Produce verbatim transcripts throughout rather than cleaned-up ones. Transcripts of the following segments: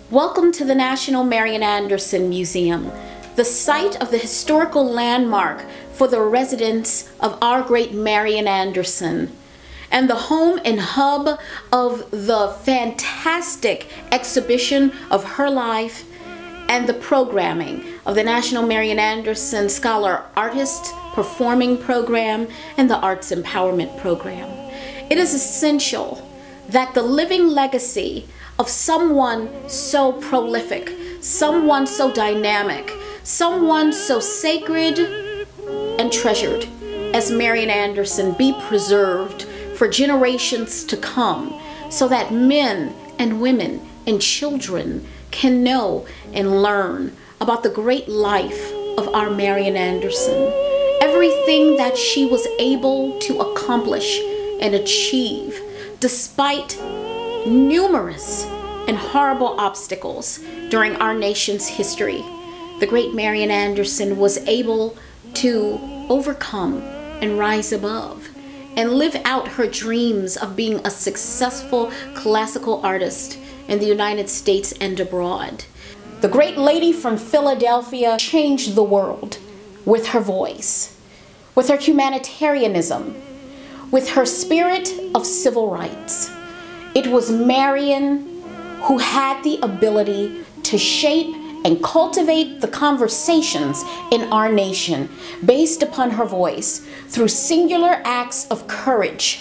Welcome to the National Marian Anderson Museum, the site of the historical landmark for the residents of our great Marian Anderson, and the home and hub of the fantastic exhibition of her life and the programming of the National Marian Anderson Scholar Artist Performing Program and the Arts Empowerment Program. It is essential that the living legacy of someone so prolific, someone so dynamic, someone so sacred and treasured as Marian Anderson be preserved for generations to come, so that men and women and children can know and learn about the great life of our Marian Anderson, everything that she was able to accomplish and achieve despite numerous and horrible obstacles during our nation's history. The great Marian Anderson was able to overcome and rise above and live out her dreams of being a successful classical artist in the United States and abroad. The great lady from Philadelphia changed the world with her voice, with her humanitarianism, with her spirit of civil rights. It was Marian who had the ability to shape and cultivate the conversations in our nation based upon her voice through singular acts of courage.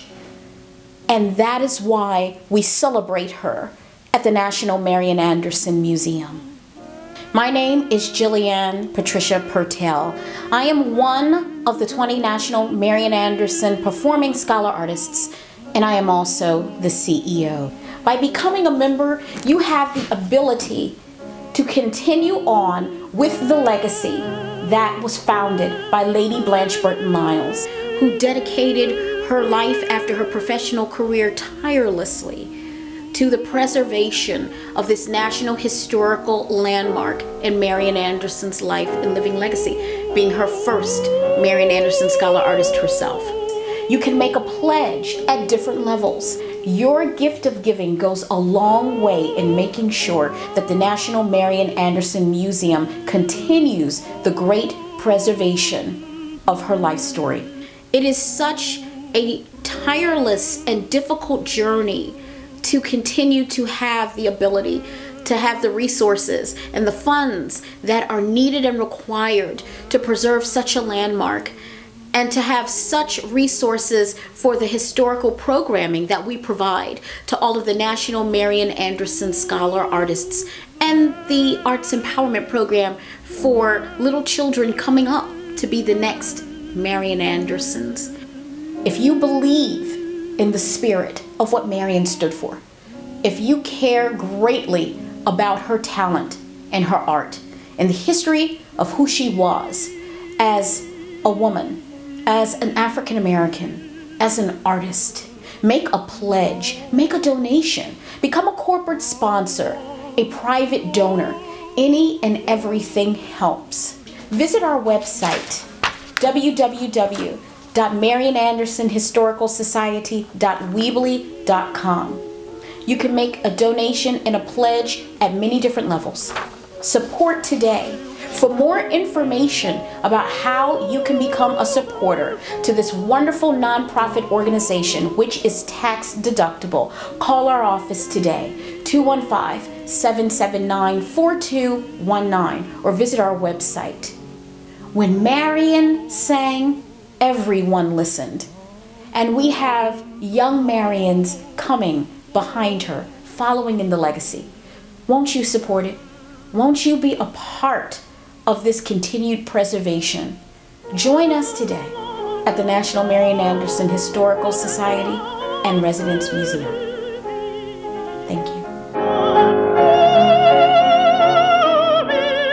And that is why we celebrate her at the National Marian Anderson Museum. My name is Jillian Patricia Purtell. I am one of the twenty National Marian Anderson Performing Scholar Artists, and I am also the C E O. By becoming a member, you have the ability to continue on with the legacy that was founded by Lady Blanche Burton Miles, who dedicated her life after her professional career tirelessly to the preservation of this national historical landmark in Marian Anderson's life and living legacy, being her first Marian Anderson Scholar Artist herself. You can make a pledge at different levels. Your gift of giving goes a long way in making sure that the National Marian Anderson Museum continues the great preservation of her life story. It is such a tireless and difficult journey to continue to have the ability to have the resources and the funds that are needed and required to preserve such a landmark, and to have such resources for the historical programming that we provide to all of the National Marian Anderson Scholar Artists and the Arts Empowerment Program for little children coming up to be the next Marian Andersons. If you believe in the spirit of what Marian stood for, if you care greatly about her talent and her art and the history of who she was as a woman, as an African American, as an artist, make a pledge, make a donation, become a corporate sponsor, a private donor. Any and everything helps. Visit our website, w w w dot marian anderson historical society dot weebly dot com. You can make a donation and a pledge at many different levels. Support today. For more information about how you can become a supporter to this wonderful nonprofit organization, which is tax deductible, call our office today, two one five, seven seven nine, four two one nine, or visit our website. When Marian sang, everyone listened. And we have young Marians coming behind her, following in the legacy. Won't you support it? Won't you be a part of this continued preservation? Join us today at the National Marian Anderson Historical Society and Residence Museum.